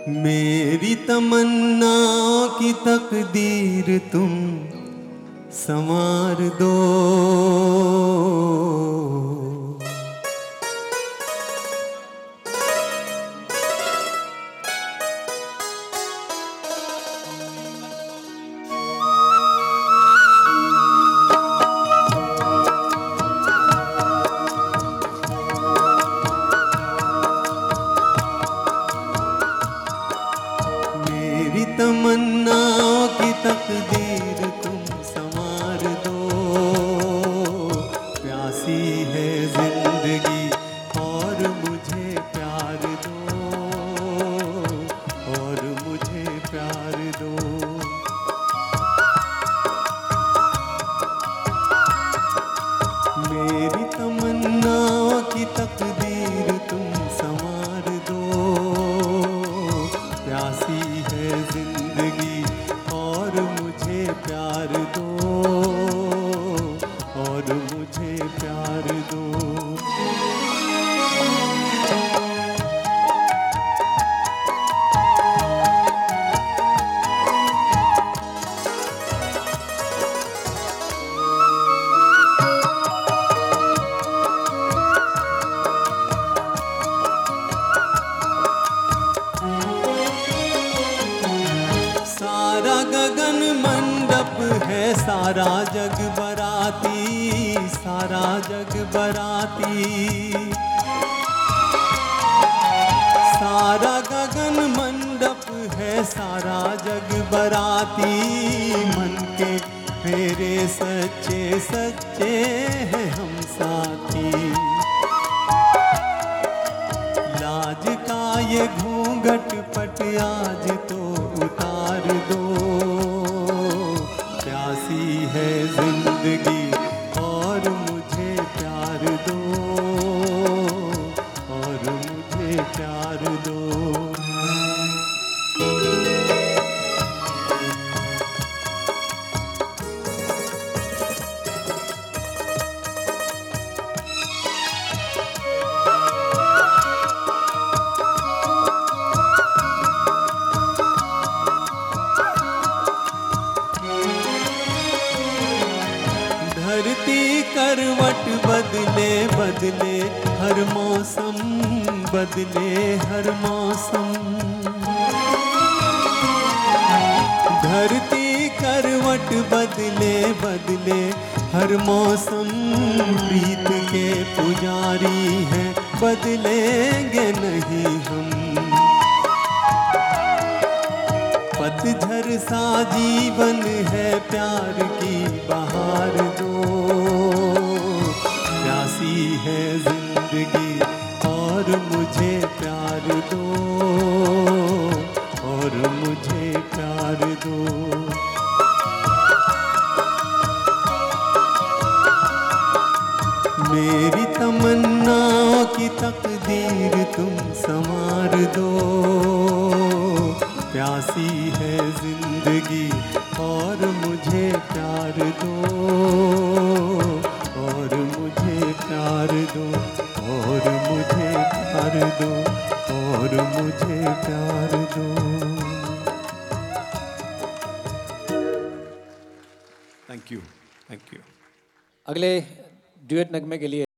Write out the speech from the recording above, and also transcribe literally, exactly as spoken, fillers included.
मेरी तमन्नाओं की तकदीर तुम संवार दो। मेरी तमन्नाओं की तकदीर तुम संवार दो। प्यासी है जिंदगी और मुझे प्यार दो, और मुझे प्यार दो। मेरी तमन्नाओं की तकदीर तुम संवार दो। प्यासी है जिंदगी और मुझे प्यार दो, और मुझे प्यार दो। सारा गगन मंडप है, सारा जग बराती, सारा जग बराती। सारा गगन मंडप है, सारा जग बराती। मन के फेरे सच्चे सच्चे हैं हम साथी। लाज का ये घूंघट पट आज तो उतार दो। प्यासी है जिंदगी और मुझे प्यार दो, और मुझे प्यार दो। धरती करवट बदले बदले हर मौसम, बदले हर मौसम। धरती करवट बदले बदले हर मौसम। प्रीत के पुजारी हैं, बदलेंगे नहीं हम। पतझर सा जीवन है, प्यार की बहार दो। प्यासी है जिंदगी और मुझे प्यार दो, और मुझे प्यार दो। मेरी तमन्नाओं की तकदीर तुम संवार दो। प्यासी है जिंदगी और मुझे प्यार दो, और मुझे प्यार दो, और मुझे प्यार दो, और मुझे प्यार दो। Thank you, thank you. अगले ड्यूएट नगमे के लिए